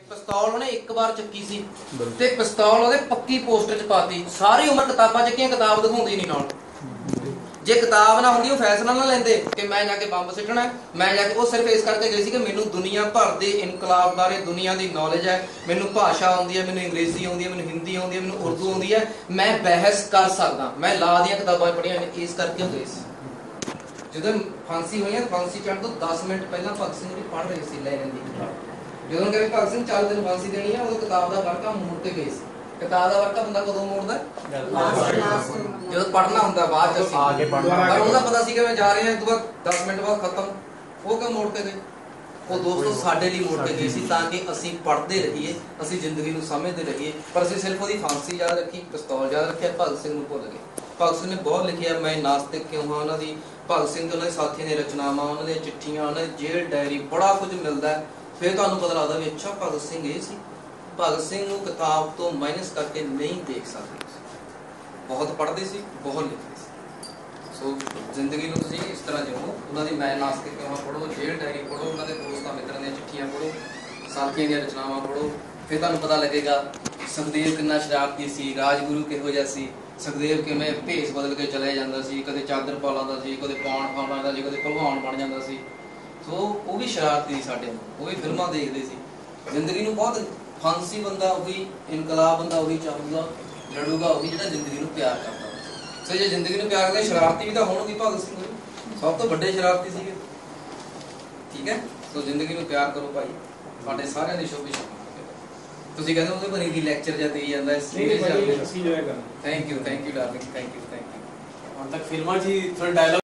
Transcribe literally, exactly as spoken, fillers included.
पिस्तौल ਉਹਨੇ ਇੱਕ ਵਾਰ ਚੱਕੀ ਸੀ ਤੇ ਪਿਸਤੌਲ ਉਹਦੇ ਪੱਕੀ ਪੋਸਟਰ ਚ ਪਾਤੀ। ਸਾਰੀ ਉਮਰ ਕਿਤਾਬਾਂ ਚੱਕੀਆਂ, ਕਿਤਾਬ ਦਿਖਾਉਂਦੀ ਨਹੀਂ ਨਾਲ। ਜੇ ਕਿਤਾਬ ਨਾ ਹੁੰਦੀ ਉਹ ਫੈਸਲਾ ਨਾ ਲੈਂਦੇ ਕਿ ਮੈਂ ਜਾ ਕੇ ਬੰਬ ਸਿੱਟਣਾ, ਮੈਂ ਜਾ ਕੇ, ਉਹ ਸਿਰਫ ਇਸ ਕਰਕੇ ਗਏ ਸੀ ਕਿ ਮੈਨੂੰ ਦੁਨੀਆ ਭਰ ਦੇ ਇਨਕਲਾਬ ਬਾਰੇ ਦੁਨੀਆ ਦੀ ਨੌਲੇਜ ਹੈ, ਮੈਨੂੰ ਭਾਸ਼ਾ ਆਉਂਦੀ ਹੈ, ਮੈਨੂੰ ਅੰਗਰੇਜ਼ੀ ਆਉਂਦੀ ਹੈ, ਮੈਨੂੰ ਹਿੰਦੀ ਆਉਂਦੀ ਹੈ, ਮੈਨੂੰ ਉਰਦੂ ਆਉਂਦੀ ਹੈ, ਮੈਂ ਬਹਿਸ ਕਰ ਸਕਦਾ, ਮੈਂ ਲਾ ਦੀਆਂ ਕਿਤਾਬਾਂ ਪੜ੍ਹੀਆਂ ਨੇ। ਇਸ ਕਰਕੇ ਉਹ ਗਏ ਸੀ। ਜਦੋਂ ਫਾਂਸੀ ਹੋਈ, ਫਾਂਸੀ ਚੜ੍ਹਨ ਤੋਂ ਦਸ ਮਿੰਟ ਪਹਿਲਾਂ ਭਗਤ ਸਿੰਘ ਵੀ ਪੜ੍ਹ ਰਹੇ ਸੀ ਲੈਣ ਦੀ ਕਿਤਾਬ। ਜਦੋਂ ਕਹਿੰਦੇ ਭਗਤ ਸਿੰਘ ਚੱਲ ਤੈਨੂੰ ਫਾਂਸੀ ਦੇਣੀ ਆ, ਉਦੋਂ ਕਿਤਾਬ ਦਾ ਵਰਕਾ ਮੋੜ ਤੇ ਗਏ ਸੀ। ਕਿਤਾਬ ਦਾ ਵਰਕਾ ਬੰਦਾ ਕਦੋਂ ਮੋੜਦਾ? ਜਦੋਂ ਪੜ੍ਹਨਾ ਹੁੰਦਾ ਬਾਅਦ ਚ ਆ ਕੇ ਪੜ੍ਹਨਾ। ਪਰ ਉਹਦਾ ਪਤਾ ਸੀ ਕਿ ਮੈਂ ਜਾ ਰਿਹਾ, ਇਸ ਤੋਂ ਬਾਅਦ ਦਸ ਮਿੰਟ ਬਾਅਦ ਖਤਮ। ਉਹ ਕਿਉਂ ਮੋੜ ਕੇ ਗਏ? ਉਹ ਦੋਸਤੋ ਸਾਡੇ ਲਈ ਮੋੜ ਕੇ ਗਏ ਸੀ ਤਾਂ ਕਿ ਅਸੀਂ ਪੜ੍ਹਦੇ ਰਹੀਏ, ਅਸੀਂ ਜ਼ਿੰਦਗੀ ਨੂੰ ਸਮਝਦੇ ਰਹੀਏ। ਪਰ ਅਸੀਂ ਸਿਰਫ ਉਹਦੀ ਫਾਂਸੀ ਯਾਦ ਰੱਖੀ, ਪਿਸਤੌਲ ਯਾਦ ਰੱਖਿਆ, ਭਗਤ ਸਿੰਘ ਨੂੰ ਭੁੱਲ ਗਏ। ਭਗਤ ਸਿੰਘ ਨੇ ਬਹੁਤ ਲਿਖਿਆ, ਮੈਂ ਨਾਸਤਿਕ ਕਿਉਂ ਹਾਂ। ਉਹਨਾਂ ਦੀ ਭਗਤ ਸਿੰਘ ਤੇ ਉਹਨਾਂ ਦੇ ਸਾਥੀਆਂ ਦੀਆਂ ਰਚਨਾਵਾਂ, ਉਹਨਾਂ ਦੀਆਂ ਚਿੱਠੀਆਂ, ਉਹਨਾਂ ਦੀ ਜੇਲ੍ਹ ਡਾਇਰੀ, ਬੜਾ ਕੁਝ ਮਿਲਦਾ ਹੈ। ਫਿਰ ਤੁਹਾਨੂੰ ਪਤਾ ਲੱਗਦਾ ਵੀ ਅੱਛਾ ਭਗਤ ਸਿੰਘ ਇਹ ਸੀ। ਭਗਤ ਸਿੰਘ ਨੂੰ ਕਿਤਾਬ ਤੋਂ ਮਾਈਨਸ ਕਰਕੇ ਨਹੀਂ ਦੇਖ ਸਕਦੇ ਸੀ। ਬਹੁਤ ਪੜ੍ਹਦੇ ਸੀ, ਬਹੁਤ ਲਿਖਦੇ ਸੀ। ਸੋ ਜ਼ਿੰਦਗੀ ਨੂੰ ਤੁਸੀਂ ਇਸ ਤਰ੍ਹਾਂ ਜਿਓ। ਉਹਨਾਂ ਦੀ ਮੈਂ ਨਾਸਤਿਕ ਕਿਉਂ ਹਾਂ ਪੜ੍ਹੋ, ਜੇਲ੍ਹ ਡਾਇਰੀ ਪੜ੍ਹੋ, ਉਹਨਾਂ ਦੇ ਦੋਸਤਾਂ ਮਿੱਤਰਾਂ ਦੀਆਂ ਚਿੱਠੀਆਂ ਪੜ੍ਹੋ, ਸਾਥੀਆਂ ਦੀਆਂ ਰਚਨਾਵਾਂ ਪੜ੍ਹੋ। ਫਿਰ ਤੁਹਾਨੂੰ ਪਤਾ ਲੱਗੇਗਾ ਸੁਖਦੇਵ ਕਿੰਨਾ ਸ਼ਰਾਰਤੀ ਸੀ, ਰਾਜਗੁਰੂ ਕਿਹੋ ਜਿਹਾ ਸੀ, ਸੁਖਦੇਵ ਕਿਵੇਂ ਭੇਸ ਬਦਲ ਕੇ ਚਲੇ ਜਾਂਦਾ ਸੀ, ਕਦੇ ਚਾਦਰ ਪਾ ਲਾਉਂਦਾ ਸੀ, ਕਦੇ ਪਾਉਣ ਪਾ ਲਾਉਂਦਾ ਸੀ, ਕਦੇ ਭਲਵਾਨ ਬਣ ਜਾਂਦਾ ਸੀ। ਸੋ ਉਹ ਵੀ ਸ਼ਰਾਰਤੀ ਸੀ ਸਾਡੇ ਨੂੰ, ਉਹ ਵੀ ਫਿਲਮਾਂ ਦੇਖਦੇ ਸੀ। ਜ਼ਿੰਦਗੀ ਨੂੰ ਬਹੁਤ ਫਾਂਸੀ ਬੰਦਾ ਉਹੀ, ਇਨਕਲਾਬ ਬੰਦਾ ਉਹੀ ਚਾਹੂਗਾ, ਲੜੂਗਾ ਉਹੀ ਜਿਹੜਾ ਜ਼ਿੰਦਗੀ ਨੂੰ ਪਿਆਰ ਕਰਦਾ। ਸੋ ਜੇ ਜ਼ਿੰਦਗੀ ਨੂੰ ਪਿਆਰ ਕਰਦੇ, ਸ਼ਰਾਰਤੀ ਵੀ ਤਾਂ ਹੋਣਗੇ। ਭਗਤ ਸਿੰਘ ਸਭ ਤੋਂ ਵੱਡੇ ਸ਼ਰਾਰਤੀ ਸੀਗੇ। ਠੀਕ ਹੈ। ਸੋ ਜ਼ਿੰਦਗੀ ਨੂੰ ਪਿਆਰ ਕਰੋ ਭਾਈ, ਸਾਡੇ ਸਾਰਿਆਂ ਦੀ ਸ਼ੁਭ ਸ਼ੁਭ। ਤੁਸੀਂ ਕਹਿੰਦੇ ਉਹਦੇ ਬਣੀ ਦੀ ਲੈਕਚਰ ਜਾਂ ਦੇਈ ਜਾਂਦਾ ਇਸ ਨਹੀਂ, ਅਸੀਂ ਇੰਜੋਏ ਕਰਨਾ। Thank you, thank you darling, thank you, thank you. ਹੁਣ ਤੱਕ ਫਿਲਮਾਂ 'ਚ ਹੀ ਥੋੜੇ ਡਾਇਲੌਗ